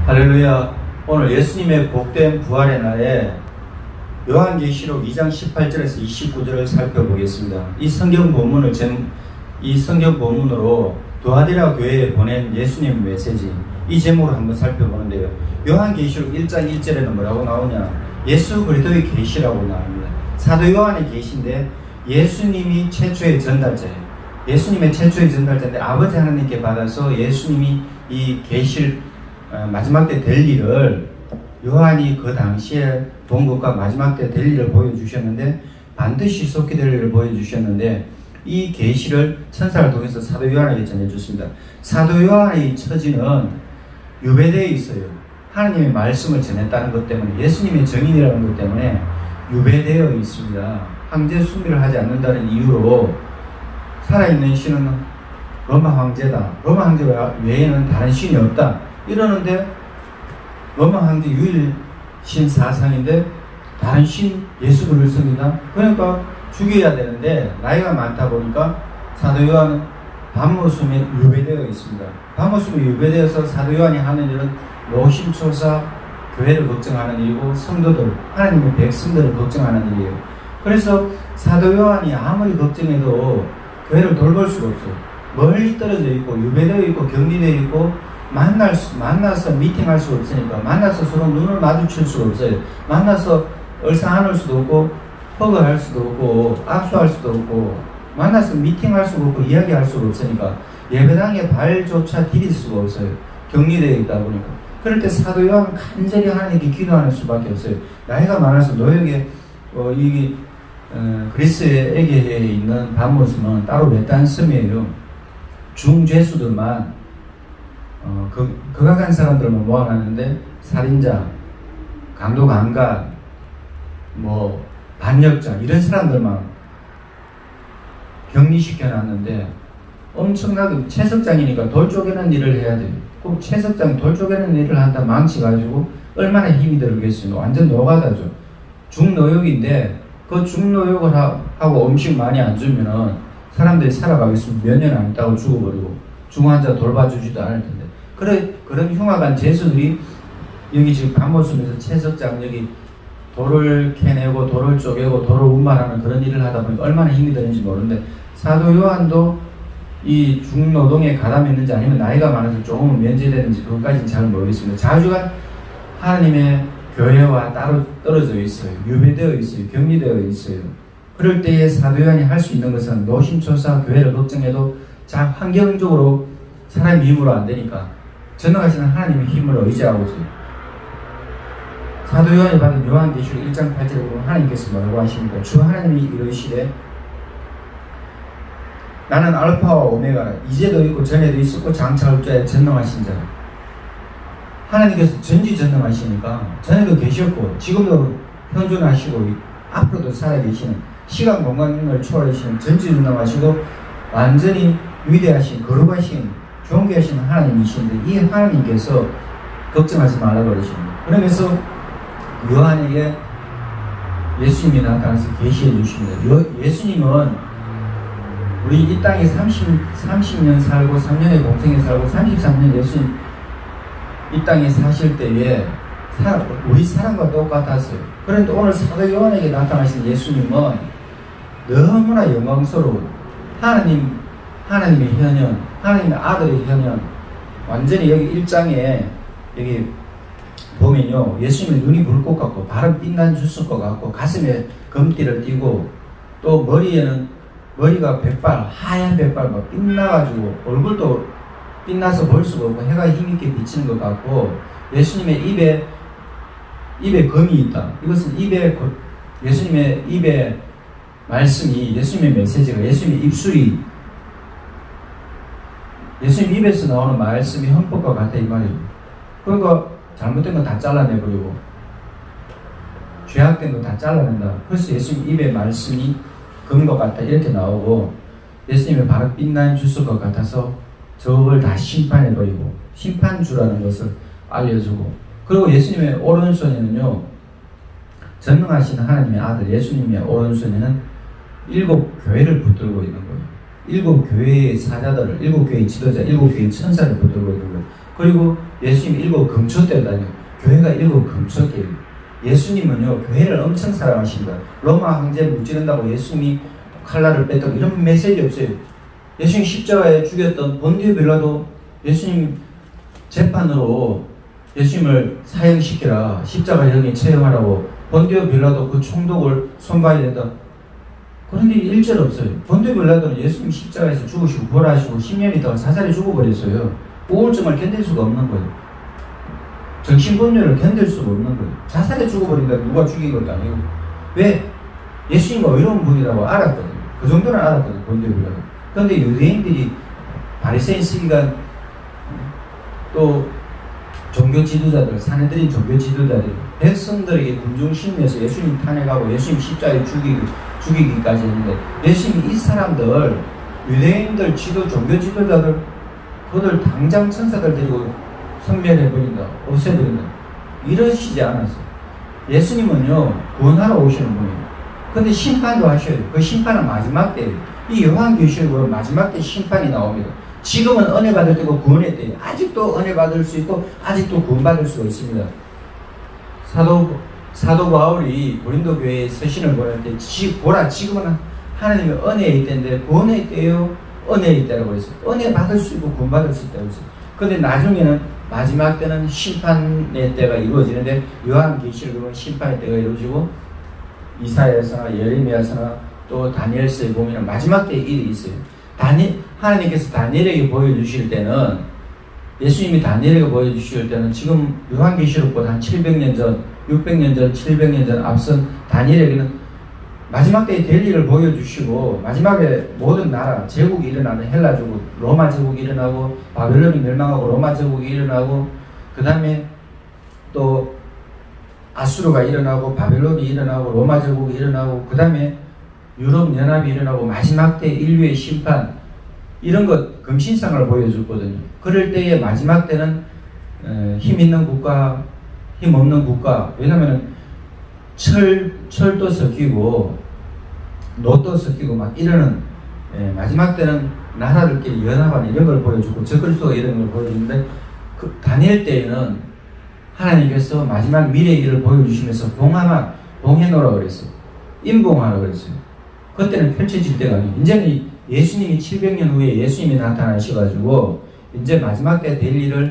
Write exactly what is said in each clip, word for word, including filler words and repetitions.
할렐루야. 오늘 예수님의 복된 부활의 날에 요한계시록 이 장 십팔 절에서 이십구 절을 살펴보겠습니다. 이 성경 본문을 전, 이 성경 본문으로 두아디라 교회에 보낸 예수님의 메시지, 이 제목을 한번 살펴보는데요. 요한계시록 일 장 일 절에는 뭐라고 나오냐? 예수 그리스도의 계시라고 나옵니다. 사도 요한의 계시인데 예수님이 최초의 전달자예요. 예수님의 최초의 전달자인데 아버지 하나님께 받아서 예수님이 이 계시를 마지막 때 될 일을 요한이 그 당시에 본 것과 마지막 때 될 일을 보여주셨는데 반드시 속히 될 일을 보여주셨는데 이 계시를 천사를 통해서 사도 요한에게 전해줬습니다. 사도 요한의 처지는 유배되어 있어요. 하나님의 말씀을 전했다는 것 때문에, 예수님의 정인이라는 것 때문에 유배되어 있습니다. 황제 숭배를 하지 않는다는 이유로 살아있는 신은 로마 황제다, 로마 황제 외에는 다른 신이 없다 이러는데, 로마 황제 유일 신 사상인데 다른 신 예수 그리스도입니다. 그러니까 죽여야 되는데 나이가 많다 보니까 사도 요한은 밤모습에 유배되어 있습니다. 밤모습에 유배되어서 사도 요한이 하는 일은 노심초사 교회를 걱정하는 일이고 성도들, 하나님의 백성들을 걱정하는 일이에요. 그래서 사도 요한이 아무리 걱정해도 교회를 돌볼 수가 없어요. 멀리 떨어져 있고 유배되어 있고 격리되어 있고 만날 수, 만나서 미팅할 수가 없으니까, 만나서 서로 눈을 마주칠 수가 없어요. 만나서 얼싸 안을 수도 없고 허그할 수도 없고 악수할 수도 없고 만나서 미팅할 수가 없고 이야기할 수가 없으니까 예배당에 발조차 디딜 수가 없어요. 격리되어 있다 보니까. 그럴 때 사도 요한은 간절히 하나님께 기도하는 수밖에 없어요. 나이가 많아서 노역에 어, 이 어, 그리스의 에게에 있는 밤모습은 따로 외딴 섬이에요. 중죄수들만 어, 그, 극악한 사람들만 모아놨는데 살인자, 강도 강간, 뭐 반역자 이런 사람들만 격리시켜놨는데 엄청나게 채석장이니까 돌 쪼개는 일을 해야 돼요. 꼭 채석장 돌 쪼개는 일을 한다 망치가지고 얼마나 힘이 들겠어요. 완전 노가다죠. 중노역인데 그 중노역을 하, 하고 음식 많이 안 주면은 사람들이 살아가겠으면 몇 년 안 있다고 죽어버리고 중환자 돌봐주지도 않을 텐데, 그래, 그런 흉악한 죄수들이 여기 지금 밤모습에서 채석장 여기 돌을 캐내고 돌을 쪼개고 돌을 운반하는 그런 일을 하다 보니까 얼마나 힘이 드는지 모르는데, 사도 요한도 이 중노동에 가담했는지 아니면 나이가 많아서 조금은 면제되는지 그것까지는 잘 모르겠습니다. 자주가 하나님의 교회와 따로 떨어져 있어요. 유배되어 있어요. 격리되어 있어요. 그럴 때에 사도 요한이 할 수 있는 것은 노심초사 교회를 걱정해도 자 환경적으로 사람의 힘으로 안 되니까 전능하시는 하나님의 힘을 의지하고 있어요. 사도 요한이 받은 요한계시록 일 장 팔 절에 보면 하나님께서 뭐라고 하십니까? 주 하나님이 이르시되 나는 알파와 오메가라, 이제도 있고 전에도 있었고 장차 올 자의 전능하신 자. 하나님께서 전지전능하시니까 전에도 계셨고 지금도 현존하시고 앞으로도 살아계시는, 시간 공간을 초월하시는 전지전능하시고 완전히 위대하신 거룩하신 존귀하신 하나님이신데, 이 하나님께서 걱정하지 말라고 그러십니다. 그러면서 요한에게 예수님이 나타나서 계시해 주십니다. 요, 예수님은 우리 이 땅에 삼십, 삼십 년 살고 삼 년의 공생에 살고 삼십삼 년 예수님 이 땅에 사실 때에 사, 우리 사람과 똑같았어요. 그런데 오늘 사도 요한에게 나타나신 예수님은 너무나 영광스러운 하나님, 하나님의 현현, 하나님의 아들의 현현. 완전히 여기 일 장에 여기 보면요, 예수님의 눈이 불꽃 같고 발은 빛난 주스 것 같고 가슴에 금띠를 띠고 또 머리에는 머리가 백발, 하얀 백발 막 빛나가지고 얼굴도 빛나서 볼 수가 없고 해가 힘있게 비치는 것 같고, 예수님의 입에 입에 금이 있다. 이것은 입에, 예수님의 입에 말씀이, 예수님의 메시지가, 예수님의 입술이, 예수님 입에서 나오는 말씀이 헌법과 같다 이 말이에요. 그러니까 잘못된 거 다 잘라내버리고 죄악된 거 다 잘라낸다. 그래서 예수님 입의 말씀이 금과 같다 이렇게 나오고, 예수님의 발은 빛난 주스 것 같아서 저걸 다 심판해버리고 심판주라는 것을 알려주고, 그리고 예수님의 오른손에는요 전능하신 하나님의 아들 예수님의 오른손에는 일곱 교회를 붙들고 있는 거예요. 일곱 교회의 사자들을, 일곱 교회의 지도자, 일곱 교회의 천사를 붙들고 있는 거예요. 그리고 예수님이 일곱 금초대를 다녀요. 교회가 일곱 금초대예요. 예수님은요 교회를 엄청 사랑하십니다. 로마 황제 무찌른다고 예수님이 칼날을 뺐다고 이런 메시지 없어요. 예수님 십자가에 죽였던 본디오 빌라도 예수님 재판으로 예수님을 사형시키라, 십자가형에 처형하라고 본디오 빌라도 그 총독을 손봐야 된다. 그런데 일절 없어요. 본디오 빌라도는 예수님 십자가에서 죽으시고 부활하시고 십 년 있다가 자살해 죽어버렸어요. 우울증을 견딜 수가 없는 거예요. 정신분열을 견딜 수가 없는 거예요. 자살해 죽어버린다. 누가 죽인 것도 아니고. 왜? 예수님이 의로운 분이라고 알았거든요. 그 정도는 알았거든요. 본디오 빌라도. 그런데 유대인들이 바리새인 시기간 또 종교 지도자들, 사내들인 종교 지도자들, 백성들에게 군중심리에서 예수님 탄핵하고 예수님 십자가에 죽이기, 죽이기까지 했는데 예수님이 이 사람들, 유대인들 지도, 종교 지도자들, 그들 당장 천사들 데리고 섬멸해버린다, 없애버린다. 이러시지 않았어요. 예수님은요, 구원하러 오시는 분이에요. 근데 심판도 하셔요. 그 심판은 마지막 때예요. 이 요한계시록은 마지막 때 심판이 나옵니다. 지금은 은혜 받을 때고 구원의 때예요. 아직도 은혜 받을 수 있고 아직도 구원받을 수가 있습니다. 사도 사도 바울이 고린도 교회에 서신을 보낼 때 지, 보라 지금은 하나님의 은혜의 때인데 구원의 때요, 은혜의 때라고 했어요. 은혜 받을 수 있고 구원받을 수 있다고 했어요. 그런데 나중에는 마지막 때는 심판의 때가 이루어지는데 요한계시록은 심판의 때가 이루어지고 이사야서나 예레미야서나 또 다니엘서에 보면 마지막 때의 일이 있어요. 다니, 하나님께서 다니엘에게 보여주실 때는, 예수님이 다니엘에게 보여주실 때는 지금 요한계시록보다 한 칠백 년 전, 육백 년 전, 칠백 년 전 앞선 다니엘에게는 마지막 때의 될 일을 보여주시고 마지막에 모든 나라, 제국이 일어나는 헬라 제국, 로마 제국이 일어나고 바벨론이 멸망하고 로마 제국이 일어나고 그 다음에 또 아수르가 일어나고 바벨론이 일어나고 로마 제국이 일어나고 그 다음에 유럽 연합이 일어나고 마지막 때 인류의 심판 이런 것 금신상을 보여줬거든요. 그럴 때의 마지막 때는 힘 있는 국가, 힘 없는 국가, 왜냐하면 철, 철도 섞이고 노도 섞이고 막 이러는 예, 마지막 때는 나라들끼리 연합하는 이런 걸 보여주고 적그리스도가 이런 걸 보여주는데 그 다니엘 때에는 하나님께서 마지막 미래의 일을 보여주시면서 봉하마, 봉해노라 그랬어요. 임봉하라 그랬어요. 그때는 펼쳐질 때가 아니에요. 이제는 예수님이 칠백 년 후에 예수님이 나타나셔가지고 이제 마지막 때 될 일을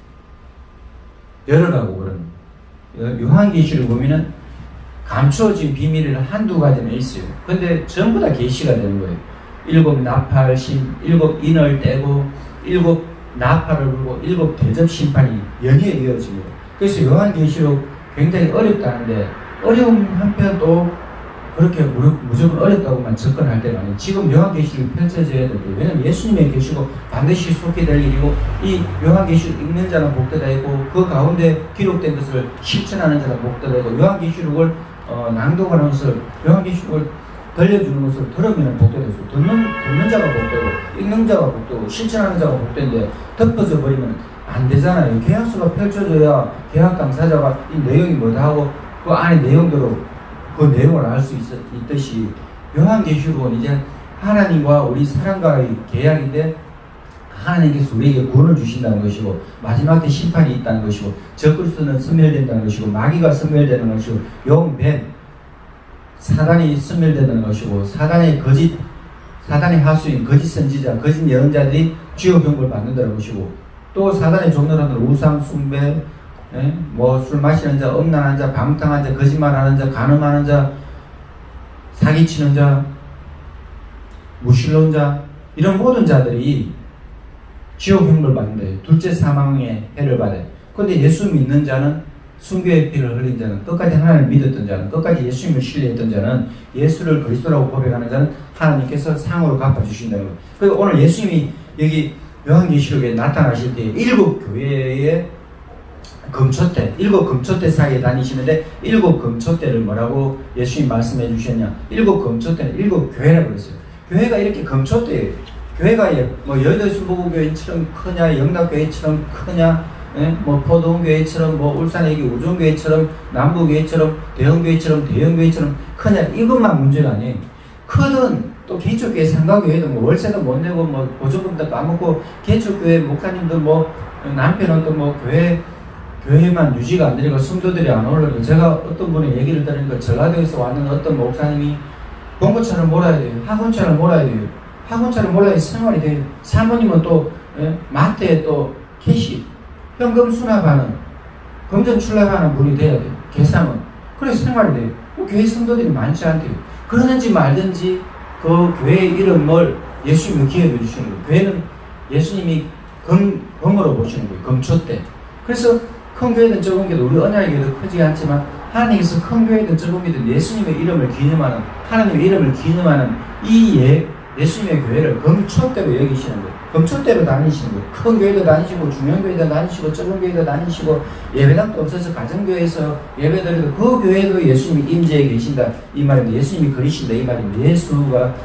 열어가고 그런 요한계시를 보면은 감추어진 비밀이 한두 가지는 있어요. 근데 전부 다 계시가 되는 거예요. 일곱 나팔 심, 일곱 인을 떼고 일곱 나팔을 불고 일곱 대접 심판이 연이어 이어집니다. 그래서 요한계시록 굉장히 어렵다는데 어려운 한편 또 그렇게 무조건 어렵다고만 접근할 때가 아니에요. 지금 요한계시록이 펼쳐져야 될 거예요. 왜냐하면 예수님의 계시고 반드시 속게 될 일이고 이 요한계시록 읽는 자는 복되다 있고 그 가운데 기록된 것을 실천하는 자는 복되다 있고 요한계시록을 어, 낭독하는 것을 요한계시록을 들려주는 것을 들으면 복되다 있고 듣는, 듣는 자가 복되고 읽는 자가 복되고 실천하는 자가 복되는데 덮어져 버리면 안 되잖아요. 계약서가 펼쳐져야 계약 당사자가 이 내용이 뭐다 하고 그 안에 내용대로 그 내용을 알 수 있듯이 요한계시록은 이제 하나님과 우리 사람과의 계약인데 하나님께서 우리에게 구원을 주신다는 것이고 마지막 때 심판이 있다는 것이고 적그리스도는 섬멸된다는 것이고 마귀가 섬멸되는 것이고 용뱀 사단이 섬멸되는 것이고 사단의 거짓 사단의 하수인 거짓 선지자 거짓 예언자들이 지옥 형벌 받는다는 것이고 또 사단의 종로라는 우상 숭배 뭐 술 마시는 자, 음란한 자, 방탕한 자, 거짓말하는 자, 간음하는 자, 사기치는 자, 무신론 자 이런 모든 자들이 지옥 형벌 받는다. 둘째 사망의 해를 받아요. 그런데 예수 믿는 자는 순교의 피를 흘린 자는 끝까지 하나님을 믿었던 자는 끝까지 예수님을 신뢰했던 자는 예수를 그리스도라고 고백하는 자는 하나님께서 상으로 갚아주신다는 거예요. 그리고 오늘 예수님이 여기 요한계시록에 나타나실 때 일곱 교회의 금초대, 일곱 금초대 사이에 다니시는데 일곱 금초대를 뭐라고 예수님 말씀해 주셨냐? 일곱 금초대는 일곱 교회라고 그랬어요. 교회가 이렇게 금초대예요. 교회가 뭐 여의도순복음교회처럼 크냐, 영락교회처럼 크냐, 예? 뭐 포도원교회처럼, 뭐 울산의 우정교회처럼, 남부교회처럼, 대형교회처럼, 대형교회처럼 크냐 이것만 문제가 아니에요. 크든 또 개척교회 상가교회도 뭐 월세도 못 내고 뭐 보조금도 까먹고 개척교회 목사님도 뭐 남편은 또 뭐 교회 교회만 유지가 안 되니까 성도들이 안 오르고 제가 어떤 분의 얘기를 들으니까 전라도에서 왔는 어떤 목사님이 봉고차를 몰아야 돼요. 학원차를 몰아야 돼요. 학원차를 몰아야 생활이 돼요. 사모님은 또 예? 마트에 또 캐시 현금 수납하는 금전 출납하는 분이 돼야 돼요. 계산은 그래서 생활이 돼요. 교회 성도들이 많지 않대요. 그러는지 말든지 그 교회의 이름을 예수님이 기억해 주시는 거예요. 교회는 예수님이 금, 금으로 보시는 거예요. 금초 때. 그래서 큰 교회든 적은 교회든 우리 언약의 교회도 크지 않지만 하나님께서 큰 교회든 적은 교회든 예수님의 이름을 기념하는 하나님의 이름을 기념하는 이 예, 예수님의 교회를 금초대로 여기시는 거예요. 금초대로 다니시는 거예요. 큰 교회도 다니시고 중형교회도 다니시고 적은 교회도 다니시고 예배당도 없어서 가정교회에서 예배드려도 그 교회도 예수님이 임재해 계신다 이 말인데 예수님이 그리신다 이 말인데 예수가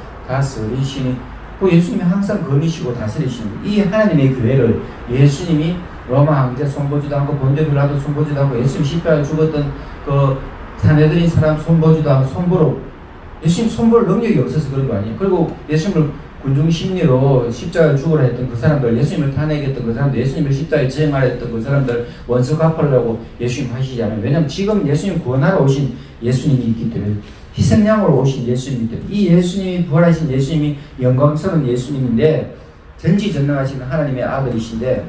다스리시니 그 예수님이 항상 거니시고 다스리시는 거예요. 이 하나님의 교회를 예수님이 로마 황제 손보지도 않고 본데 빌라도 손보지도 않고 예수님 십자가에 죽었던 그 사내들인 사람 손보지도 않고 손보로 예수님 손볼 능력이 없어서 그런 거 아니에요. 그리고 예수님을 군중 심리로 십자가에 죽으라 했던 그 사람들, 예수님을 탄핵했던 그 사람들, 예수님을 십자가에 저행하라 했던 그 사람들 원수 갚으려고 예수님 하시지 않아요. 왜냐하면 지금 예수님 구원하러 오신 예수님이 있기 때문에 희생양으로 오신 예수님이기 때문에 이 예수님이 부활하신 예수님이 영광스러운 예수님인데 전지전능하신 하나님의 아들이신데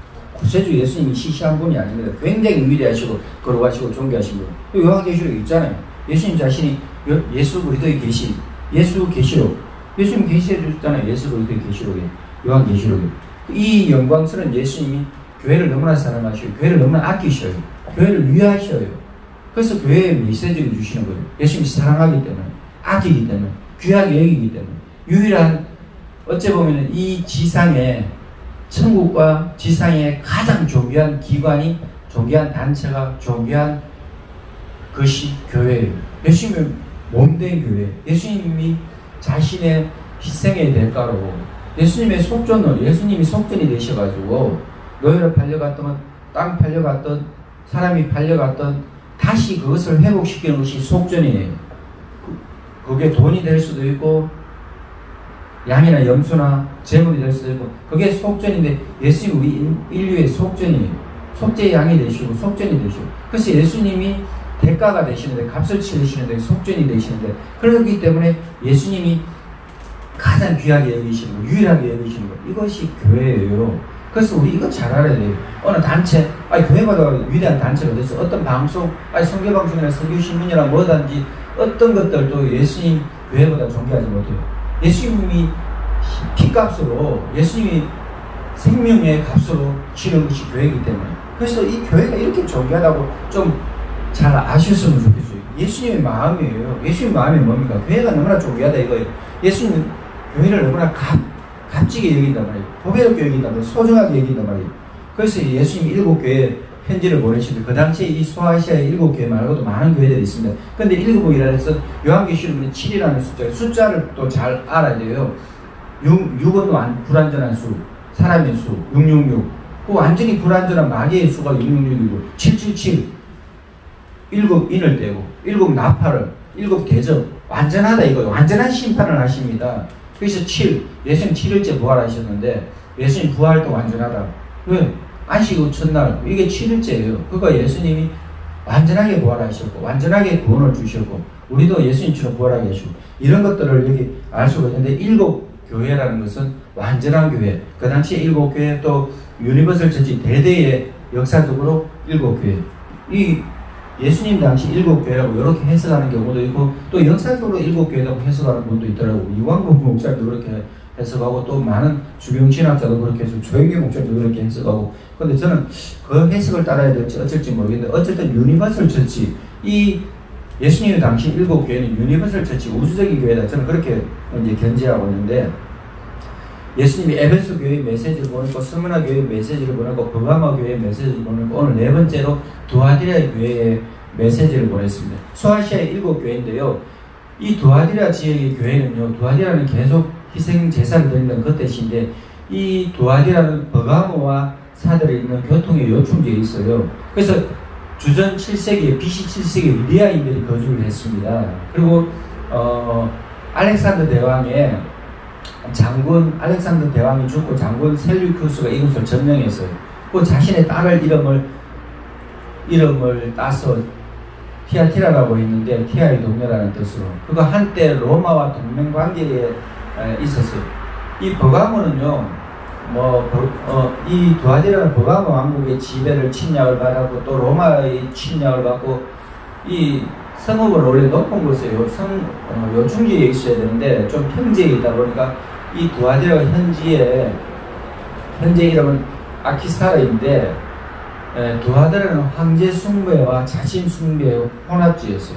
구세주 예수님이 시시한 분이 아닙니다. 굉장히 위대하시고 거룩하시고 존귀하신 분. 요한계시록에 있잖아요. 예수님 자신이 예수 그리스도의 계시, 예수 계시록, 예수님 계시해 주셨잖아요. 예수 그리스도의 계시록에, 요한계시록에. 이 영광스러운 예수님이 교회를 너무나 사랑하시고 교회를 너무나 아끼셔요. 교회를 위하셔요. 그래서 교회에 메시지를 주시는 거예요. 예수님이 사랑하기 때문에, 아끼기 때문에, 귀하게 여기기 때문에 유일한 어째 보면 이 지상에 천국과 지상의 가장 존귀한 기관이 존귀한 단체가 존귀한 것이 교회예요. 예수님의 몸된 교회, 예수님이 자신의 희생의 대가로 예수님의 속전을 예수님이 속전이 되셔가지고 노예로 팔려갔던 땅 팔려갔던 사람이 팔려갔던 다시 그것을 회복시키는 것이 속전이에요. 그게 돈이 될 수도 있고 양이나 염소나 재물이 될 수도 있고 그게 속전인데 예수님이 인류의 속전이에요. 속죄의 양이 되시고 속전이 되시고 그래서 예수님이 대가가 되시는데 값을 치르시는데 속전이 되시는데 그렇기 때문에 예수님이 가장 귀하게 여기시는 거 유일하게 여기시는 거 이것이 교회예요. 그래서 우리 이거 잘 알아야 돼요. 어느 단체 아니 교회마다 위대한 단체가 돼서 어떤 방송 아니 선교방송이나 선교신문이나 뭐든지 어떤 것들도 예수님 교회보다 존귀하지 못해요. 예수님이 피값으로 예수님이 생명의 값으로 치른 것이 교회이기 때문에 그래서 이 교회가 이렇게 존귀하다고 좀 잘 아셨으면 좋겠어요. 예수님의 마음이에요. 예수님의 마음이 뭡니까? 교회가 너무나 존귀하다 이거예요. 예수님은 교회를 너무나 값, 값지게 여긴단 말이에요. 보배롭게 여긴단 말이에요. 소중하게 여긴단 말이에요. 그래서 예수님이 일곱 교회에 편지를 보내시는데 그 당시에 이 소아시아의 일곱 교회 말고도 많은 교회들이 있습니다. 근데 일곱이라 해서 요한계시록은 칠이라는 숫자, 숫자를 또 잘 알아야 돼요. 육, 육은 완, 불완전한 수, 사람의 수, 육육육. 그 완전히 불완전한 마귀의 수가 육육육이고, 칠칠칠. 일곱 인을 떼고, 일곱 나팔을, 일곱 대접. 완전하다 이거예요. 완전한 심판을 하십니다. 그래서 칠, 예수님 칠 일째 부활하셨는데, 예수님 부활도 완전하다. 왜? 안식 후 첫날, 이게 칠 일째예요. 그러니까 예수님이 완전하게 부활하셨고, 완전하게 구원을 주셨고, 우리도 예수님처럼 부활하게 하시고, 이런 것들을 여기 알 수가 있는데, 일곱 교회라는 것은 완전한 교회. 그 당시에 일곱 교회 또 유니버설 처치 대대의 역사적으로 일곱 교회. 이 예수님 당시 일곱 교회라고 이렇게 해석하는 경우도 있고, 또 역사적으로 일곱 교회라고 해석하는 분도 있더라고. 이왕국 목사도 그렇게 해석하고, 또 많은 주병신학자도 그렇게 해서 조영기 목사도 그렇게 해석하고. 근데 저는 그 해석을 따라야 될지 어쩔지 모르겠는데, 어쨌든 유니버설 처치, 이 예수님 당시 일곱 교회는 유니버설 처치, 우주적인 교회다. 저는 그렇게 이제 견지하고 있는데, 예수님이 에베소 교회의 메시지를 보내고, 스무나 교회의 메시지를 보내고, 버가마 교회의 메시지를 보내고, 오늘 네 번째로 두아디라 교회의 메시지를 보냈습니다. 소아시아의 일곱 교회인데요. 이 두아디라 지역의 교회는요, 두아디라는 계속 희생 제사를 드리는 그 뜻인데, 이 두아디라는 버가모와 사들에 있는 교통의 요충지에 있어요. 그래서 주전 칠 세기에 비씨 칠 세기에 유대인들이 거주를 했습니다. 그리고 어, 알렉산더 대왕의 장군 알렉산더 대왕이 죽고 장군 셀류쿠스가 이것을 점령했어요. 그 자신의 딸을 이름을 이름을 따서 티아티라라고 했는데 티아의 동료라는 뜻으로 그가 한때 로마와 동맹 관계에 있었어요. 이 버가모는요, 뭐, 어, 이 두아디라는 버가모 왕국의 지배를 침략을 받았고 또 로마의 침략을 받고 이 성읍은 원래 높은 곳이에요. 성, 어, 요충지에 있어야 되는데 좀 평지에 있다 보니까 이 두아디라가 현지에 현재 이름은 아키스타라인데 에, 두아디라는 황제 숭배와 자신 숭배의 혼합지였어요.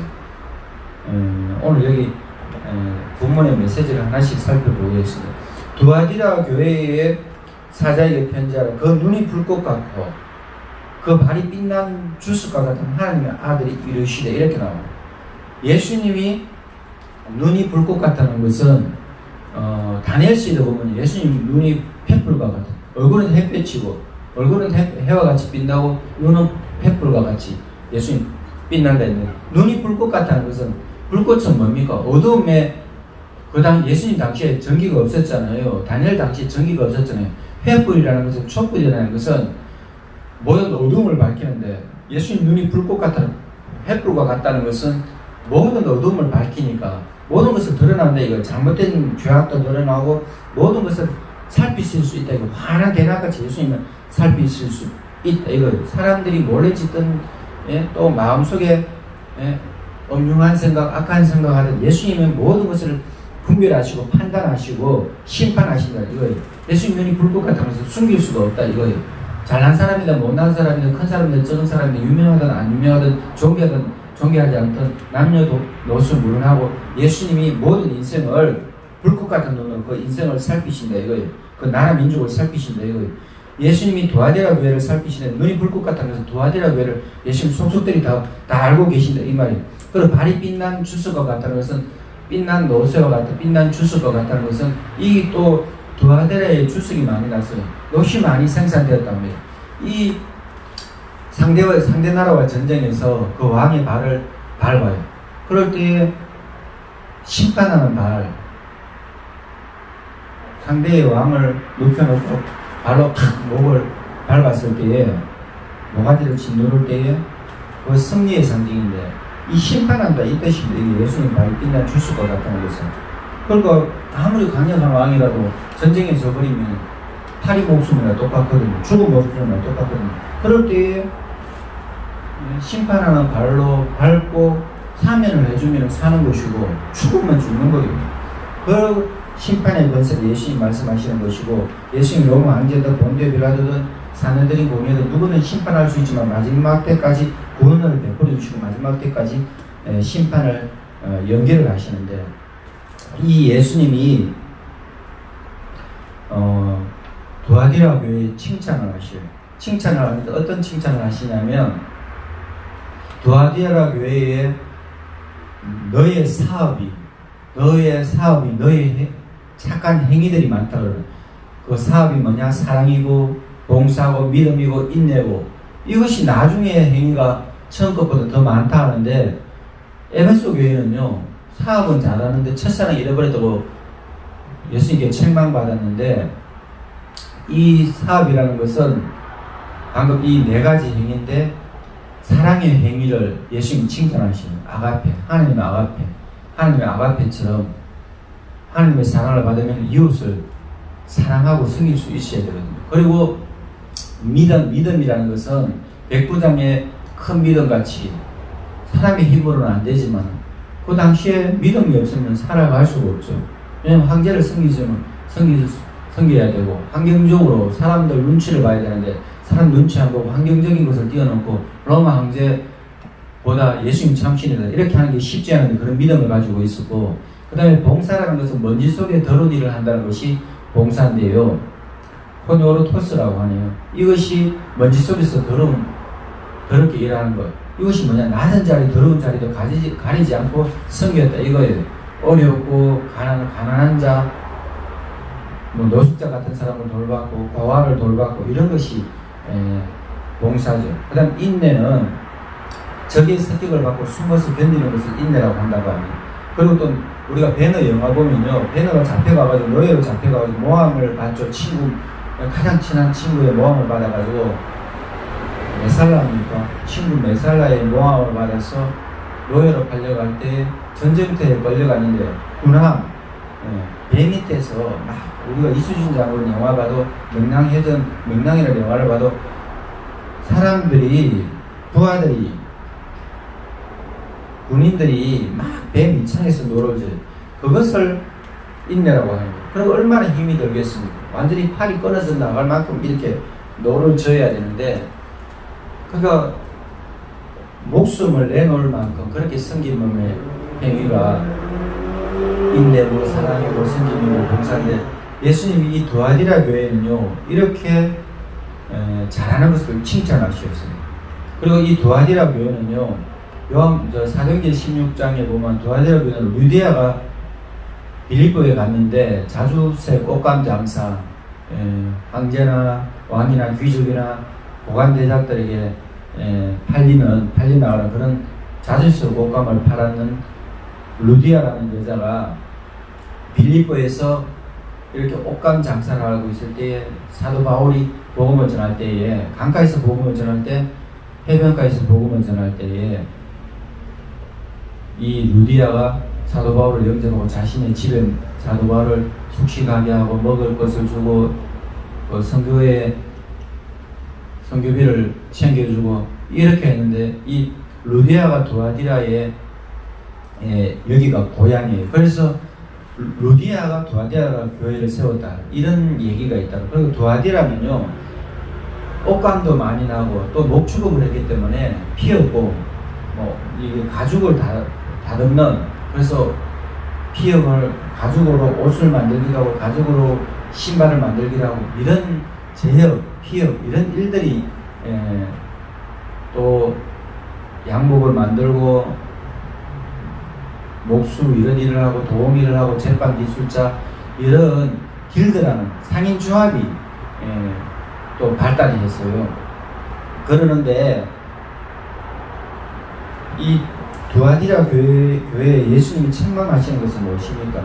음, 오늘 여기 에, 본문의 메시지를 하나씩 살펴보겠습니다. 두아디라 교회의 사자에게 편지하라. 그 눈이 불꽃 같고 그 발이 빛난 주스과 같은 하나님의 아들이 이르시되 이렇게 나옵니다. 예수님이 눈이 불꽃 같다는 것은 어, 다니엘서에도 보면 예수님 눈이 횃불과 같은, 얼굴은 햇볕이고 얼굴은 해, 해와 같이 빛나고 눈은 횃불과 같이 예수님 빛난다 했는데, 눈이 불꽃 같다는 것은, 불꽃은 뭡니까? 어두움에 그 당 예수님 당시에 전기가 없었잖아요. 다니엘 당시에 전기가 없었잖아요. 횃불이라는 것은, 촛불이라는 것은 모든 어두움을 밝히는데, 예수님 눈이 불꽃 같다는, 횃불과 같다는 것은 모든 어두움을 밝히니까 모든 것을 드러난다 이거. 잘못된 죄악도 드러나고 모든 것을 살피실 수 있다 이거. 환한 대낮같이 예수님은 살피실 수 있다 이거. 사람들이 몰래 짓던 예? 또 마음속에 예? 엄중한 생각, 악한 생각하는 예수님은 모든 것을 분별하시고 판단하시고 심판하신다 이거예요. 예수님 눈이 불꽃 같다면서 숨길 수가 없다 이거예요. 잘난 사람이든 못난 사람이든 큰 사람이든 적은 사람이든 유명하든 안 유명하든 존귀하든 존귀하지 않든 남녀도 노소 무론하고 예수님이 모든 인생을 불꽃 같은 눈으로 그 인생을 살피신다 이거예요. 그 나라 민족을 살피신다 이거예요. 예수님이 두아디라 교회를 살피시는 눈이 불꽃 같다면서 두아디라 교회를 예수님 속속들이 다, 다 알고 계신다 이 말이에요. 그리고 발이 빛난 주스와 같다는 것은 빛난 노새와 같은 빛난 주스와 같다는 것은 이 또 두아디라의 주석이 많이 났어요. 옷이 많이 생산되었답니다. 이 상대와 상대 나라와 전쟁에서 그 왕의 발을 밟아요. 그럴 때에 심판하는 발, 상대의 왕을 눕혀놓고 발로 목을 밟았을 때에 모가지를 짓누를 때에 그 승리의 상징인데, 이 심판한다 이 뜻입니다. 이게 예수님 발이 빛난 주스과 같다는 것은. 그러니까 아무리 강력한 왕이라도 전쟁에 져버리면 파리 목숨이나 똑같거든요. 죽은 목숨이나 똑같거든요. 그럴 때에 심판하는 발로 밟고 사면을 해주면 사는 것이고 죽으면 죽는 거예요. 그 심판의 권세를 예수님 말씀하시는 것이고, 예수님 로마 황제든 본디오 빌라도든 사내들인 공예든 누구든 심판할 수 있지만 마지막 때까지 구원을 베풀어 주시고 마지막 때까지 심판을 연결을 하시는데, 이 예수님이 어, 두아디라 교회에 칭찬을 하셔요. 칭찬을 하는데 어떤 칭찬을 하시냐면, 두아디라 교회에 너의 사업이 너의 사업이 너의 착한 행위들이 많다 그러는, 그 사업이 뭐냐? 사랑이고 봉사고 믿음이고 인내고, 이것이 나중에 행위가 처음 것보다 더 많다 하는데, 에베소 교회는요 사업은 잘하는데 첫사랑 잃어버렸다고 예수님께 책망받았는데, 이 사업이라는 것은 방금 이 네 가지 행위인데 사랑의 행위를 예수님이 칭찬하시는 아가페, 하나님의 아가페, 하나님의 아가페처럼 하나님의 사랑을 받으면 이웃을 사랑하고 섬길 수 있어야 되거든요. 그리고 믿음, 믿음이라는 것은 백부장의 큰 믿음같이 사람의 힘으로는 안 되지만 그 당시에 믿음이 없으면 살아갈 수가 없죠. 왜냐하면 황제를 섬기지만 섬기, 섬겨야 되고, 환경적으로 사람들 눈치를 봐야 되는데 사람 눈치 안 보고 환경적인 것을 띄워놓고 로마 황제보다 예수님 참신이다 이렇게 하는 게 쉽지 않은데 그런 믿음을 가지고 있었고, 그 다음에 봉사라는 것은 먼지 속에 더러운 일을 한다는 것이 봉사인데요, 포뇨로토스라고 하네요. 이것이 먼지 속에서 더러운, 더럽게 일하는 것, 이것이 뭐냐? 낮은 자리, 더러운 자리도 가리지, 가리지 않고 섬겼다 이거예요. 어렵고 가난, 가난한 자, 뭐 노숙자 같은 사람을 돌봤고 고아를 돌봤고 이런 것이 에, 봉사죠. 그 다음 인내는 적의 습격을 받고 숨어서 견디는 것을 인내라고 한다고 합니다. 그리고 또 우리가 배너 영화 보면요, 배너가 잡혀가가지고 노예로 잡혀가가지고 모함을 받죠. 친구, 가장 친한 친구의 모함을 받아가지고 메살라입니까? 친구 메살라의 모함을 받아서 노예로 팔려갈 때 전쟁터에 걸려가는데 군함, 배 밑에서 막 우리가 이수진 장군 영화 봐도 명랑해전 명랑이라는 영화를 봐도 사람들이 부하들이 군인들이 막 배 밑창에서 노를 져요. 그것을 인내라고 하는 거예요. 그럼 얼마나 힘이 들겠습니까? 완전히 팔이 끊어져 나갈 만큼 이렇게 노를 져야 되는데, 그가 목숨을 내놓을 만큼 그렇게 섬긴 몸의 행위가 인내고 사랑이고 섬김이고 봉사인데, 예수님이 이 두아디라 교회는요 이렇게 에, 잘하는 것을 칭찬하셨습니다. 그리고 이 두아디라 교회는요, 요한 저 사도행전 십육 장에 보면 두아디라 교회는 루디아가 빌립보에 갔는데 자주새 꽃감 장사, 에, 황제나 왕이나 귀족이나 고관대작들에게 에, 팔리는 팔리나가는 그런 자주새 꽃감을 팔았는 루디아라는 여자가 빌립보에서 이렇게 옷감 장사를 하고 있을 때에 사도 바울이 복음을 전할 때에, 강가에서 복음을 전할 때, 해변가에서 복음을 전할 때에 이 루디아가 사도 바울을 영접하고 자신의 집에 사도 바울을 숙식하게 하고 먹을 것을 주고 그 선교회 선교비를 챙겨주고 이렇게 했는데, 이 루디아가 두아디라의 예, 여기가 고향이에요. 그래서 루디아가 두아디라 교회를 세웠다, 이런 얘기가 있다. 그리고 두아디라면요 옷감도 많이 나고 또 목축업을 했기 때문에 피었고 뭐 이게 가죽을 다 다듬는, 그래서 피업을 가죽으로 옷을 만들기도 하고 가죽으로 신발을 만들기도 하고 이런 제협, 피업 이런 일들이 에, 또 양복을 만들고 목수 이런 일을 하고 도움 일을 하고 제빵 기술자 이런 길드라는 상인 조합이 에, 또 발달이 했어요. 그러는데 이 두아디라 교회, 교회에 예수님이 책망하시는 것은 무엇입니까?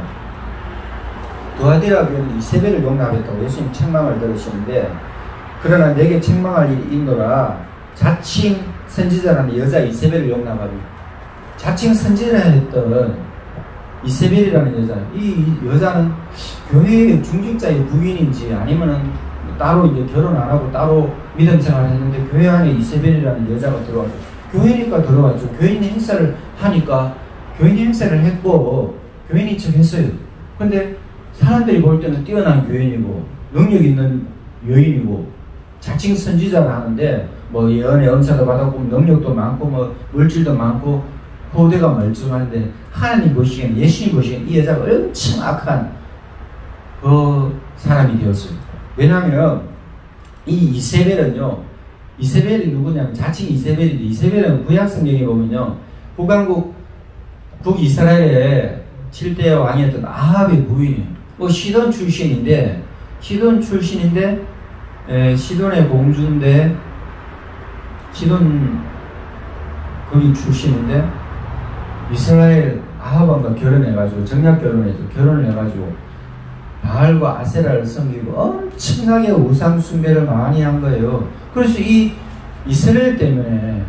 두아디라 교회는 이세벨을 용납했다고 예수님 책망을 들으시는데, 그러나 내게 책망할 일이 있노라, 자칭 선지자라는 여자 이세벨을 용납하니, 자칭 선지자 했던 이세벨이라는 여자, 이 여자는 교회의 중직자의 부인인지 아니면은 따로 이제 결혼 안 하고 따로 믿음 생활을 했는데 교회 안에 이세벨이라는 여자가 들어와서 교회니까 들어왔죠. 교인 행사를 하니까 교인 행사를 했고 교인인 척 했어요. 근데 사람들이 볼 때는 뛰어난 교인이고 능력 있는 여인이고 자칭 선지자를 하는데 뭐 예언의 은사도 받았고 능력도 많고 뭐 물질도 많고 호대가 멀쩡한데, 하나님 보시기에는, 예수님 보시기에는 이 여자가 엄청 악한 그 사람이 되었어요. 왜냐하면 이 이세벨은요, 이세벨이 누구냐면 자칭 이세벨인데, 이세벨은 구약 성경에 보면요 북왕국 북이스라엘의 칠 대 왕이었던 아합의 부인이에요. 뭐 시돈 출신인데 시돈 출신인데 에, 시돈의 공주인데 시돈 거기 출신인데 이스라엘 아합왕과 결혼해가지고 정략 결혼해서 결혼을 해가지고 바알과 아세라를 섬기고 엄청나게 우상 숭배를 많이 한 거예요. 그래서 이 이스라엘 때문에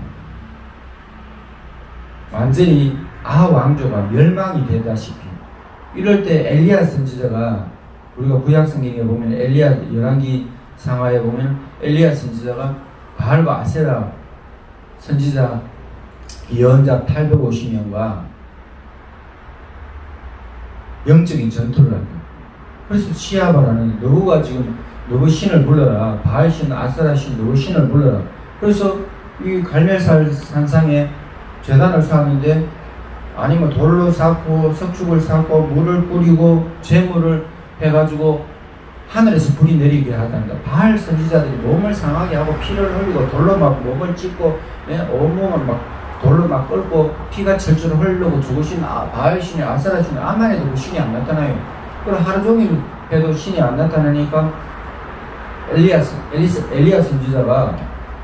완전히 아합 왕조가 멸망이 되다시피, 이럴 때 엘리야 선지자가, 우리가 구약 성경에 보면 엘리야 열왕기 상하에 보면 엘리야 선지자가 바알과 아세라 선지자 예언자 팔백오십 명과 영적인 전투를 합니다. 그래서 시아바라는 너가 지금 너그 신을 불러라, 바알 신, 아세라 신, 너그 신을 불러라. 그래서 이 갈멜살 산상에 제단을 쌓았는데, 아니면 돌로 쌓고 석축을 쌓고 물을 뿌리고 재물을 해가지고 하늘에서 불이 내리게 하단다. 바알 선지자들이 몸을 상하게 하고 피를 흘리고 돌로 막 몸을 찢고, 예? 온몸을 막 돌로 막 끓고 피가 철철 흐르고 죽으신 아, 바알 신이, 아세라 신이 암만 해도 그 신이 안 나타나요. 그럼 하루 종일 해도 신이 안 나타나니까 엘리야, 엘리스, 엘리야 선지자가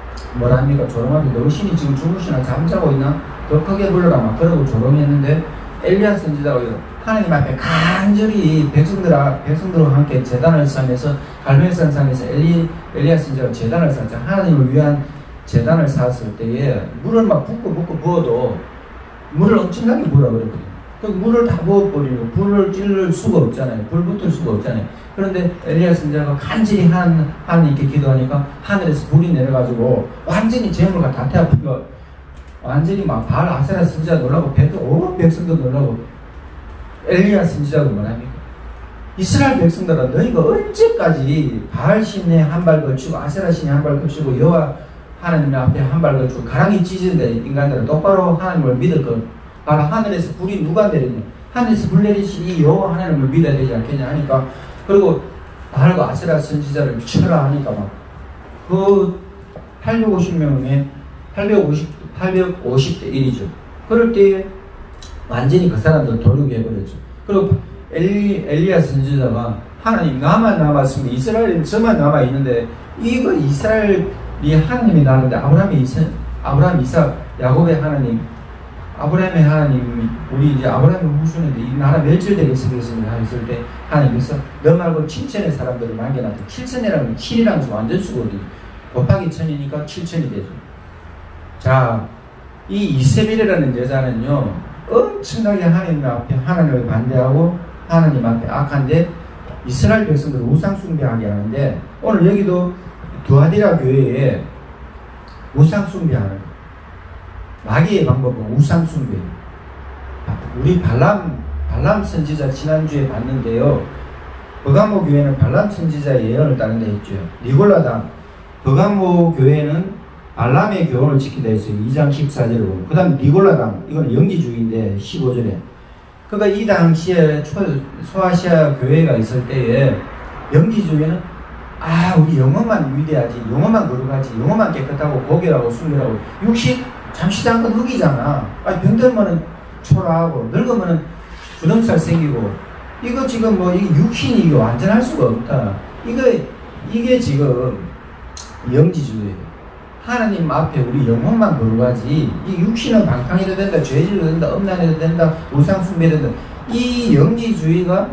뭐랍니까? 조롱하는데 너 신이 지금 주무시나 잠자고 있나? 더 크게 불러라 막 그러고 조롱했는데, 엘리야 선지자가 하나님 앞에 간절히 백성들, 백성들과 함께 제단을 쌓으면서 갈멜산상에서 엘리, 엘리야 선지자가 제단을 쌓았죠. 하나님을 위한 제단을 쌓았을 때에 물을 막 붓고 붓고 부어도 물을 엄청나게 부으라 그랬거든요. 그 물을 다 부어버리고 불을 찔릴 수가 없잖아요. 불 붙을 수가 없잖아요. 그런데 엘리야 선지자가 간절히 한, 하나님께 기도하니까 하늘에서 불이 내려가지고 완전히 재물과 다 태워버리고 완전히 막 바알 아세라 선지자 놀라고 백성, 온 백성도 놀라고 엘리야 선지자가 뭐랍니까? 이스라엘 백성들아 너희가 언제까지 바알 신에 한 발 걸치고 아세라 신에 한 발 걸치고 여호와 하나님 앞에 한 발 걸치고 가랑이 찢은데 인간들은 똑바로 하나님을 믿을 것 바로 하늘에서 불이 누가 내리냐 하늘에서 불 내리신 이 여호와 하나님을 믿어야 되지 않겠냐 하니까 그리고 바알과 아세라 선지자를 쳐라 하니까 막 그 팔백오십 명에 팔백오십, 팔백오십 대 일이죠. 그럴 때에 완전히 그 사람들 도륙해버렸죠. 그리고 엘리, 엘리야 선지자가 하나님 나만 남았으면 이스라엘은 저만 남아있는데 이거 이스라엘이 하나님이 나는데 아브라함이 이사, 아브라함 이삭 야곱의 하나님 아브라함의 하나님 우리 이제 아브라함의 후손인데 이 나라 멸절되게 생겼습니다 했을 때 하나님께서 너 말고 칠천의 사람들을 남겨놨다. 칠천이라는 칠이라는 수 완전 수거든요. 곱하기 천이니까 칠천이 되죠. 자, 이 이세벨이라는 여자는요 엄청나게 하나님 앞에 하나님을 반대하고 하나님 앞에 악한데 이스라엘 백성들을 우상 숭배하게 하는데 오늘 여기도 두아디라 교회에 우상 숭배하는 마귀의 방법은 우상 숭배. 우리 발람 발람 선지자 지난주에 봤는데요. 버가모 교회는 발람 선지자의 예언을 따른다 했죠. 니골라당 버가모 교회는 발람의 교훈을 지킨다 했어요. 이 장 십사 절을 보면. 그 다음 니골라당 이건 영지주의인데 십오 절에 그러니까 이 당시에 초, 소아시아 교회가 있을 때에 영지주의는 아 우리 영어만 위대하지 영어만 거룩하지 영어만 깨끗하고 고결하고 순결하고 육신 잠시 잠깐 흙이잖아. 아 병들면은 초라하고 늙으면은 주름살 생기고 이거 지금 뭐 이게 육신이 이거 완전할 수가 없다. 이거 이게 지금 영지주의예요. 하나님 앞에 우리 영혼만 거룩하지 이 육신은 방탕해도 된다, 죄질도 된다, 음란해도 된다, 우상숭배도 된다. 이 영지주의가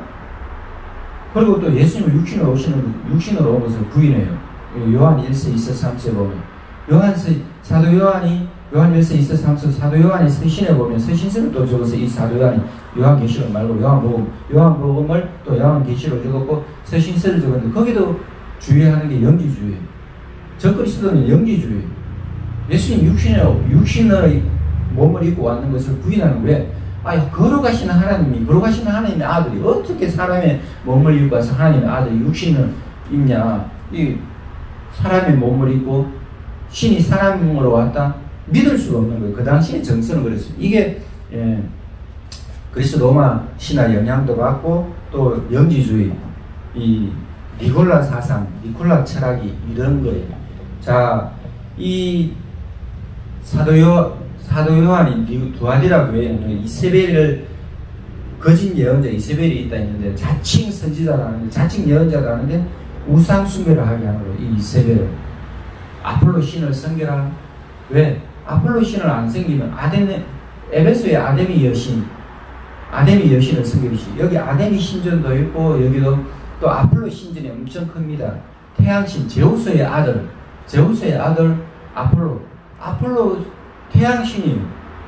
그리고 또 예수님을 육신으로 오시는 육신으로 온 것을 부인해요. 요한 일 세, 이 세, 삼 세 보면 요한서 사도 요한이 요한 일 세, 이 세, 삼 세 사도 요한이 서신에 보면 서신서를 또 적어서 이 사도 요한이 요한계시록 말고 요한복음 요한복음을 또 요한계시록 적었고 서신서를 적었는데 거기도 주의하는 게 영지주의예요. 적그리스도는 영지주의. 예수님 육신으로, 육신의 몸을 입고 왔는 것을 부인하는 왜? 아, 걸어가시는 하나님이, 걸어가시는 하나님의 아들이 어떻게 사람의 몸을 입고 와서 하나님의 아들이 육신을 입냐? 이 사람의 몸을 입고 신이 사람으로 왔다? 믿을 수가 없는 거예요. 그 당시에 정서는 그랬어요. 이게, 예, 그리스 로마 신화 영향도 받고 또 영지주의, 이 니콜라 사상, 니콜라 철학이 이런 거예요. 자, 이 사도요, 사도 요한이 두아디라 교회에는 이세벨을 거짓 예언자 이세벨이 있다 했는데 자칭 선지자라는데 자칭 예언자라는데 우상 숭배를 하게 하는 거예요. 이 이세벨을 아폴로 신을 섬겨라. 왜? 아폴로 신을 안 섬기면 아덴 에베소의 아데미 여신, 아데미 여신을 섬기듯이 여기 아데미 신전도 있고 여기도 또 아폴로 신전이 엄청 큽니다. 태양신 제우스의 아들, 제우스의 아들 아폴로, 아폴로 태양신이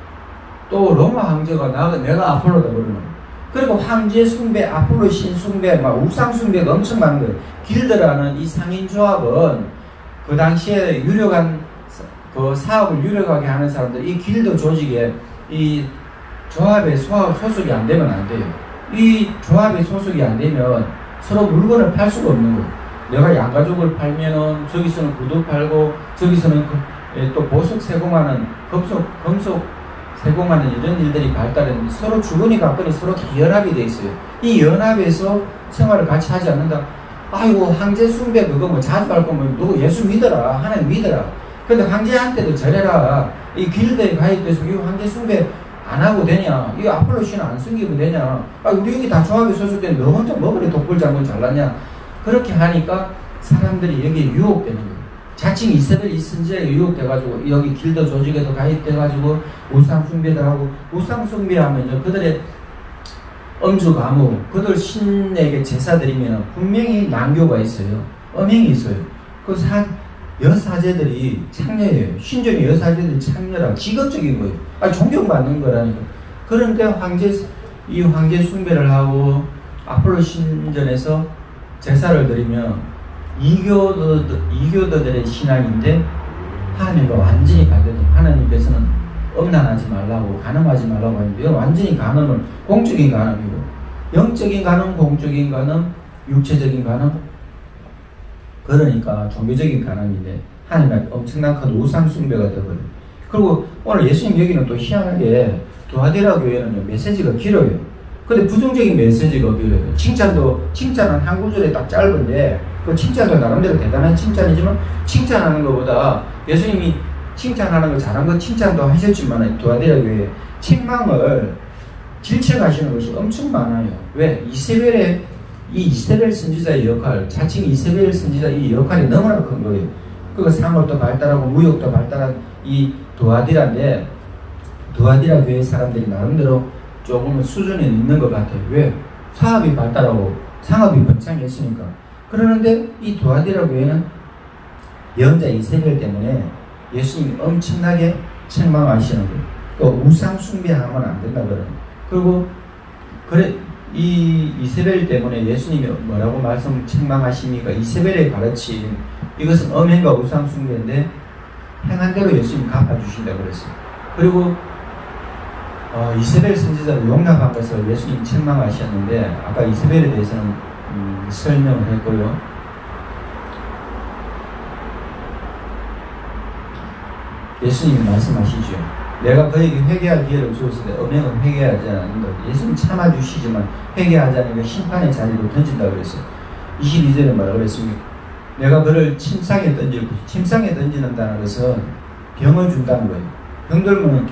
또 로마 황제가 나, 내가 아폴로다 그러는 거예요. 그리고 황제 숭배, 아폴로 신 숭배, 막 우상 숭배가 엄청 많은 거예요. 길드라는 이 상인 조합은 그 당시에 유력한 그 사업을 유력하게 하는 사람들, 이 길드 조직에 이 조합에 소속이 안 되면 안 돼요. 이 조합에 소속이 안 되면 서로 물건을 팔 수가 없는 거예요. 내가 양가죽을 팔면은 저기서는 구두 팔고 저기서는 또 보석 세공하는 금속, 금속 세공하는 이런 일들이 발달했는데 서로 주거니 받거니 서로 연합이 돼 있어요. 이 연합에서 생활을 같이 하지 않는다. 아이고 황제 숭배 그거 뭐 자주 할 거면 누구 예수 믿어라, 하나님 믿어라. 근데 황제한테도 절해라. 이 길드에 가입돼서 이 황제 숭배 안 하고 되냐? 이 아폴로 신을 안 숨기면 되냐? 아, 우리 여기 다 조합에 소속된 너 혼자 뭐 그래 독불장군 잘났냐? 그렇게 하니까 사람들이 여기에 유혹되는 거예요. 자칭 이세벨 이선지에 유혹돼가지고 여기 길드 조직에도 가입돼가지고 우상숭배도 하고, 우상숭배하면요 그들의 음주 가무, 그들 신에게 제사 드리면 분명히 난교가 있어요. 음행이 있어요. 그 사, 여사제들이 창녀예요. 신종의 여사제들이 창녀라 직업적인 거예요. 아, 존경받는 거라니까. 그런데 황제, 이 황제 숭배를 하고 아폴로 신전에서 제사를 드리면 이교도들, 이교도들의 신앙인데 하나님과 완전히 반대돼요. 하나님께서는 음란하지 말라고, 간음하지 말라고 하는데 이건 완전히 간음은 공적인 간음이고, 영적인 간음, 공적인 간음, 육체적인 간음, 그러니까 종교적인 간음인데 하나님의 엄청난 큰 우상 숭배가 되어버려요. 그리고 오늘 예수님 여기는 또 희한하게 두아디라 교회는 메시지가 길어요. 근데 부정적인 메시지가 길어요. 칭찬도, 칭찬은 한 구절에 딱 짧은데 그 칭찬도 나름대로 대단한 칭찬이지만, 칭찬하는 것보다 예수님이 칭찬하는 거 잘한 거 칭찬도 하셨지만 두아디라 교회 책망을 질책하시는 것이 엄청 많아요. 왜? 이세벨의 이 이세벨 선지자의 역할, 자칭 이세벨 선지자의 역할이 너무나 큰 거예요. 그 상업도 발달하고 무역도 발달한 이 두아디라인데, 두아디라 교회 사람들이 나름대로 조금은 수준이 있는 것 같아요. 왜? 사업이 발달하고 상업이 번창했으니까. 그러는데 이 두아디라 교회는 예언자 이세벨 때문에 예수님이 엄청나게 책망하시는 거예요. 또 우상 숭배하면 안 된다 그러는. 그리고 그래 이 이세벨 때문에 예수님이 뭐라고 말씀 책망하십니까? 이세벨의 가르침, 이것은 음행과 우상 숭배인데 행한 대로 예수님이 갚아주신다 그랬어요. 그리고 어, 이세벨 선지자를 용납한 것을 예수님이 책망하셨는데, 아까 이세벨에 대해서는 음, 설명을 했고요. 예수님이 말씀하시죠. 내가 그에게 회개할 기회를 주었을 때 음행은 회개하지 않는다. 예수님 참아주시지만 회개하지 않으면 심판의 자리로 던진다 그랬어요. 이십이 절에 뭐라 그랬습니까? 내가 그를 침상에 던질, 침상에 던지는다는 것은 병을 준다는 거예요. 병 들면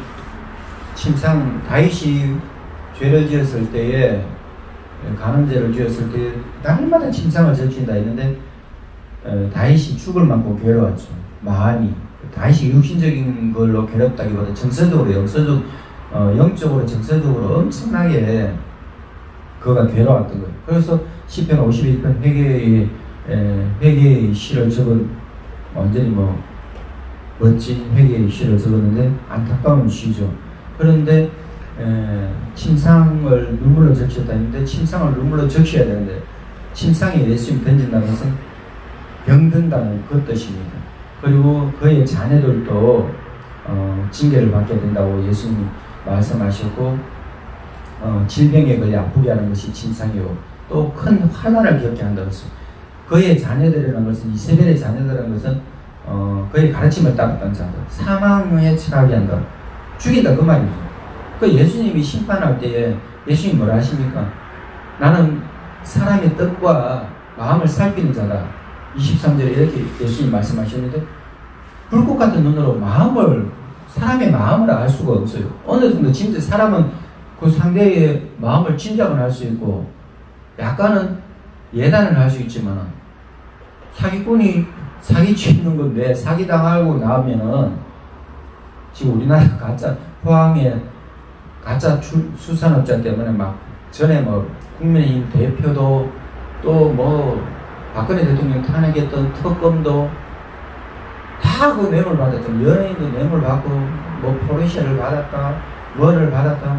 침상, 다윗이 죄를 지었을 때에, 간음죄를 지었을 때 날마다 침상을 적신다 했는데 어, 다윗이 죽을 만큼 괴로웠죠. 마음이. 다윗이 육신적인 걸로 괴롭다기보다 정서적으로, 영서적, 어, 영적으로, 정서적으로 엄청나게 그가 괴로웠던 거예요. 그래서 시편 오십일 편 회개의, 에, 회개의 시를 적은, 완전히 뭐 멋진 회개의 시를 적었는데 안타까운 시죠. 그런데 에, 침상을 눈물로 적셨다 했는데 침상을 눈물로 적셔야 되는데 침상에 예수님 던진다는 것은 병든다는 그 뜻입니다. 그리고 그의 자녀들도 어, 징계를 받게 된다고 예수님이 말씀하셨고, 어, 질병에 걸려 아프게 하는 것이 침상이고 또 큰 환난을 겪게 한다고 했어요. 그의 자녀들이라는 것은, 이세벨의 자녀들이라는 것은 어, 그의 가르침을 따랐던 자들, 사망에 처하게 한다, 죽인다 그 말이죠. 그 예수님이 심판할 때에 예수님이 뭐라 하십니까? 나는 사람의 뜻과 마음을 살피는 자다. 이십삼 절에 이렇게 예수님이 말씀하셨는데, 불꽃 같은 눈으로 마음을, 사람의 마음을 알 수가 없어요. 어느 정도 진짜 사람은 그 상대의 마음을 짐작을 할 수 있고 약간은 예단을 할 수 있지만, 사기꾼이 사기치는 건데 사기당하고 나오면은, 지금 우리나라 가짜 포항에 가짜 출, 수산업자 때문에 막 전에 뭐 국민의힘 대표도 또 뭐 박근혜 대통령 탄핵했던 특검도 다 그 뇌물 받았죠. 연예인도 뇌물 받고 뭐 포르쉐를 받았다, 뭐를 받았다,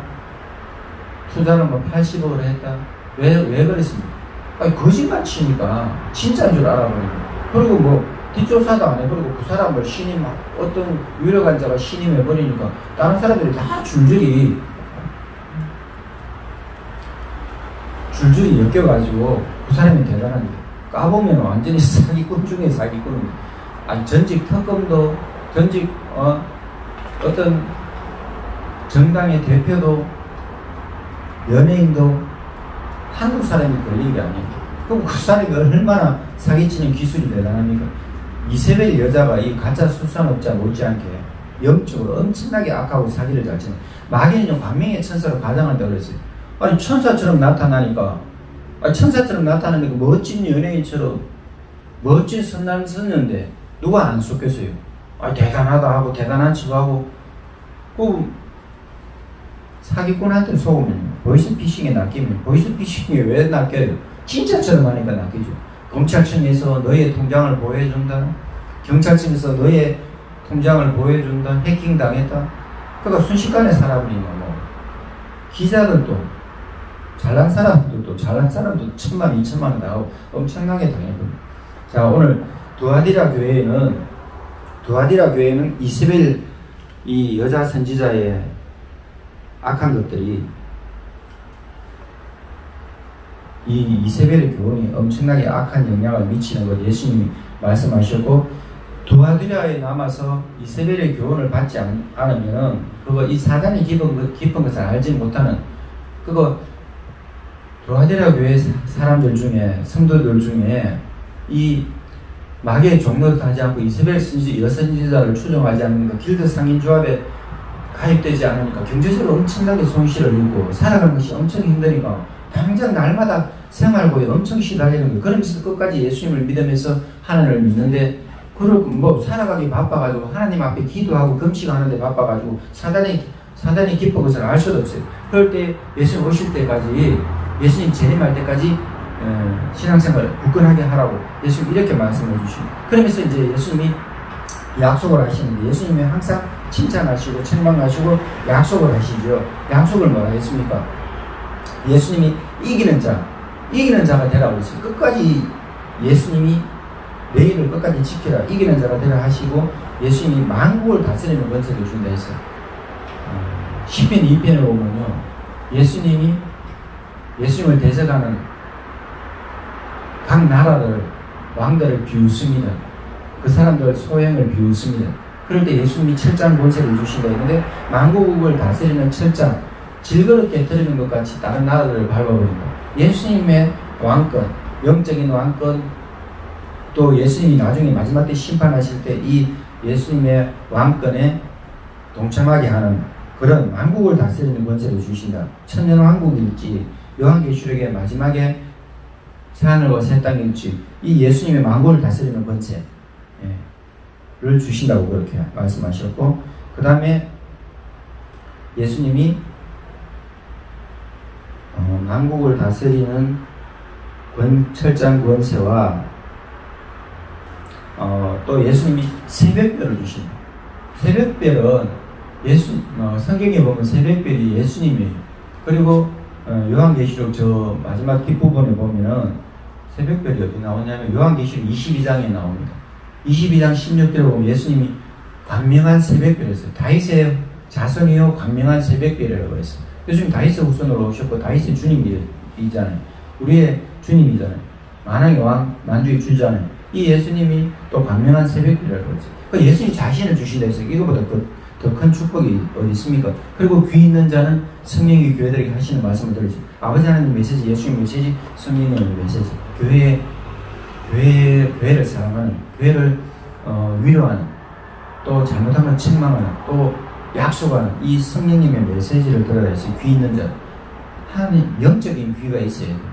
투자는 뭐 팔십억을 했다. 왜, 왜 그랬습니까? 아니, 거짓말 치니까 진짜인 줄 알아버리고, 그리고 뭐 뒷조사도 안 해버리고 그 사람을 신임, 어떤 유력한 자가 신임해버리니까 다른 사람들이 다 줄줄이 줄줄이 엮여가지고 그 사람이 대단합니다. 까보면 완전히 사기꾼 중에 사기꾼입니다. 아니, 전직 특검도, 전직 어, 어떤 정당의 대표도, 연예인도 한국 사람이 걸린 게 아니에요. 그럼 그 사람이 얼마나 사기치는 기술이 대단합니까? 이세벨 여자가 이 가짜 수산업자 못지않게 영적으로 엄청나게 악하고 사기를 잘 치는, 마귀는 광명의 천사로 가장한다고 그랬어요. 아니, 천사처럼 나타나니까, 아니, 천사처럼 나타나니까 멋진 연예인처럼, 멋진 선남 선녀인데 누가 안 속겠어요? 아, 대단하다 하고 대단한 척하고 그 사기꾼한테 속으면 보이스피싱에 낚이면 보이스피싱이 왜 낚여요? 진짜처럼 하니까 낚이죠. 검찰청에서 너의 통장을 보호해준다. 경찰청에서 너의 통장을 보호해준다. 해킹 당했다. 그러니까 순식간에 사람이 뭐 기자들도 잘난 사람들도 잘난 사람도 천만 이천만 원 나가고 엄청나게 당해요. 자, 오늘 두아디라 교회에는 두아디라 교회는 이세벨 이 여자 선지자의 악한 것들이 이 이세벨의 교훈이 엄청나게 악한 영향을 미치는 것 예수님이 말씀하셨고, 두아디라에 남아서 이세벨의 교훈을 받지 않으면 그거 이 사단이 깊은, 것, 깊은 것을 알지 못하는 그거 두아디라 교회 사람들 중에 성도들 중에 이 마귀의 종로를 하지 않고 이세벨 선지, 여선지자를 추종하지 않으니까 길드 상인조합에 가입되지 않으니까 경제적으로 엄청나게 손실을 입고 살아가는 것이 엄청 힘드니까 당장 날마다 생활고에 엄청 시달리는 거예요. 그러면서 끝까지 예수님을 믿으면서 하나님을 믿는데 그리고 뭐 살아가기 바빠가지고 하나님 앞에 기도하고 금식하는데 바빠가지고 사단이 사단이 깊은 것을 알 수도 없어요. 그럴 때 예수님 오실 때까지 예수님 재림할 때까지 에, 신앙생활을 굳건하게 하라고 예수님 이렇게 말씀해 주시고, 그러면서 이제 예수님이 약속을 하시는데 예수님이 항상 칭찬하시고 책망하시고 약속을 하시죠. 약속을 뭐라 했습니까? 예수님이 이기는 자, 이기는 자가 되라고 했어요. 끝까지 예수님이 내 일을 끝까지 지키라, 이기는 자가 되라 하시고 예수님이 만국을 다스리는 권세를 준다 했어요. 시편 이 편에 보면요, 예수님이 예수님을 대적하는 각 나라를 왕들을 비웃습니다. 그 사람들 소행을 비웃습니다. 그럴 때 예수님이 철장 권세를 주신다 했는데 만국을 다스리는 철장, 질그릇 깨뜨리는 것 같이 다른 나라들을 밟아버린다. 예수님의 왕권, 영적인 왕권, 또 예수님이 나중에 마지막 때 심판하실 때 이 예수님의 왕권에 동참하게 하는 그런 왕국을 다스리는 권세를 주신다. 천년 왕국일지 요한계시록의 마지막에 새하늘과 새 땅일지 이 예수님의 왕국을 다스리는 권세를 주신다고 그렇게 말씀하셨고, 그 다음에 예수님이 어, 만국을 다스리는 권, 철장 권세와 어, 또 예수님이 새벽별을 주신다. 새벽별은 예수, 어, 성경에 보면 새벽별이 예수님이에요. 그리고 어, 요한계시록 저 마지막 뒷부분에 보면은 새벽별이 어디 나오냐면 요한계시록 이십이 장에 나옵니다. 이십이 장 십육 절에 보면 예수님이 광명한 새벽별이었어요. 다윗의 자손이요 광명한 새벽별이라고 했어요. 예수님 다윗의 후손으로 오셨고 다윗의 주님이잖아요. 우리의 주님이잖아요. 만왕의 왕, 만주의 주잖아요. 이 예수님이 또 광명한 새벽별이라고 했어요. 그 예수님 자신을 주신다 했어요. 이거보다 더 큰 축복이 어디 있습니까? 그리고 귀 있는 자는 성령이 교회들에게 하시는 말씀을 들으시. 아버지 하나님 메시지, 예수님 메시지, 성령님의 메시지. 교회, 교회, 교회를 사랑하는, 교회를 어, 위로하는, 또 잘못하면 책망하는, 또 약속하는 이 성령님의 메시지를 들어야 해서 귀 있는 자. 하나님 영적인 귀가 있어야 돼요.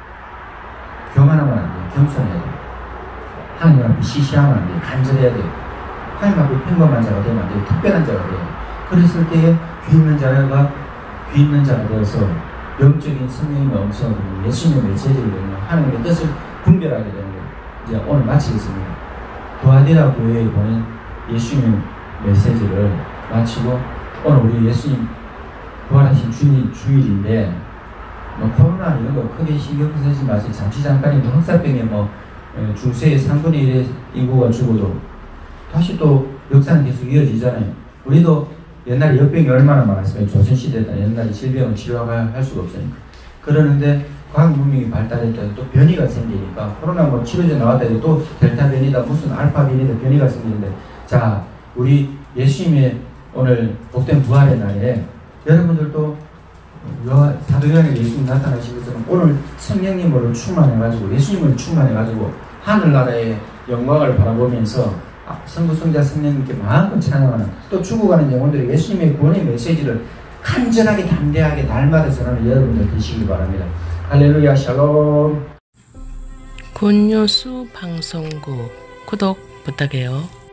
교만하면 안 돼요. 겸손해야 돼요. 하나님 앞에 시시하면 안 돼요. 간절해야 돼요. 하나님 앞에 평범한 자가 되면 안 돼요. 특별한 자가 돼요. 그랬을 때에 귀 있는 자가 귀 있는 자가 되어서 영적인 성령이 넘쳐서 예수님의 메시지를 듣는 하나님의 뜻을 분별하게 되는 거예요. 이제 오늘 마치겠습니다. 두아디라 교회에 보낸 예수님의 메시지를 마치고 오늘 우리 예수님 부활하신 주일, 주일인데 뭐 코로나 이런 거 크게 신경 쓰지 마세요. 잠시 잠깐이 뭐 흑사병에 뭐 중세의 삼분의 일의 인구가 죽어도 다시 또 역사는 계속 이어지잖아요. 우리도 옛날에 역병이 얼마나 많았어요. 조선시대에는 옛날에 질병을 치료할 수가 없으니까. 그러는데 과학 문명이 발달했다 또 변이가 생기니까 코로나 뭐 치료제 나왔다 해도 또 델타 변이다 무슨 알파 변이다 변이가 생기는데, 자 우리 예수님의 오늘 복된 부활의 날에 여러분들도 사도 요한에 예수님 나타나신 것처럼 오늘 성령님으로 충만해가지고 예수님을 충만해가지고 하늘나라의 영광을 바라보면서 성부 성자 성령님께 마음껏 찬양하는, 또 죽어가는 영혼들에게 예수님의 구원의 메시지를 간절하게 담대하게 날마다 전하는 여러분들 되시기 바랍니다. 할렐루야. 샬롬. 굿뉴스 방송국 구독 부탁해요.